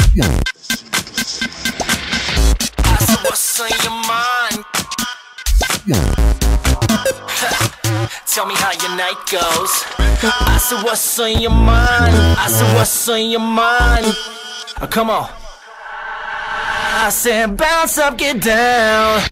I said, what's on your mind? Tell me how your night goes. I said, what's on your mind? I said, what's on your mind? Oh, come on. I said, bounce up, get down.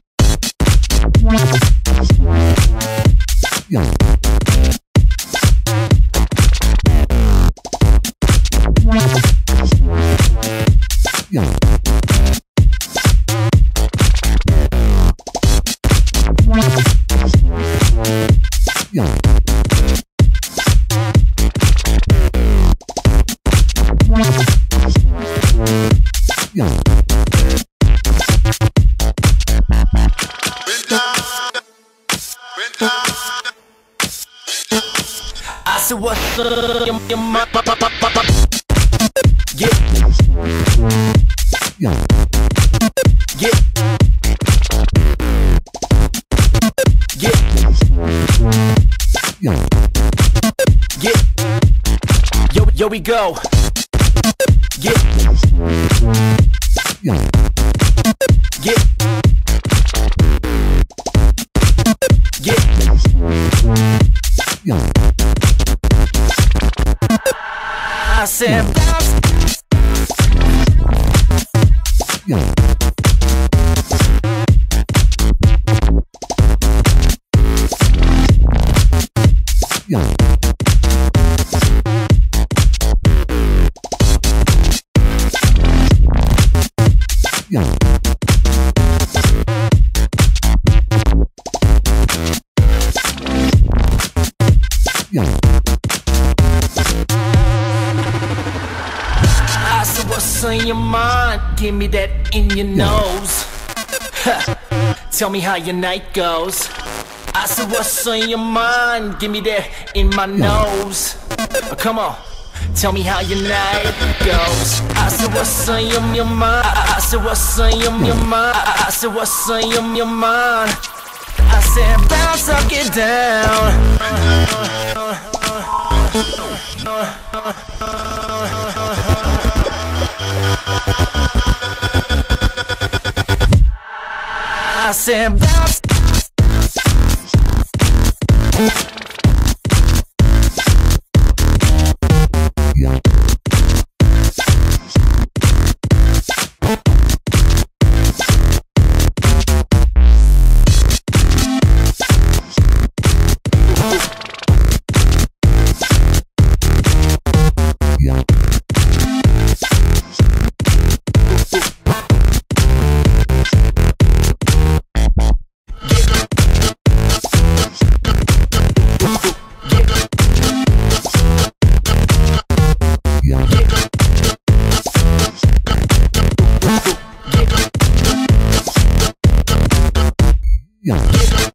I said, what's your mind? Yeah. Yeah. Yeah. Yeah. Yo, we go. Yeah. Yeah. Yeah. Yeah. I said bounce. Yeah. Yeah. Yeah. Yeah. I said, what's on your mind? Give me that in your nose. Tell me how your night goes. I said, what's on your mind? Give me that in my nose. Oh, come on. Tell me how your night goes. I said, what's on your mind? I said, what's on your mind? I said, what's on your mind? I said, bounce up, get down. I said, bounce. Yeah.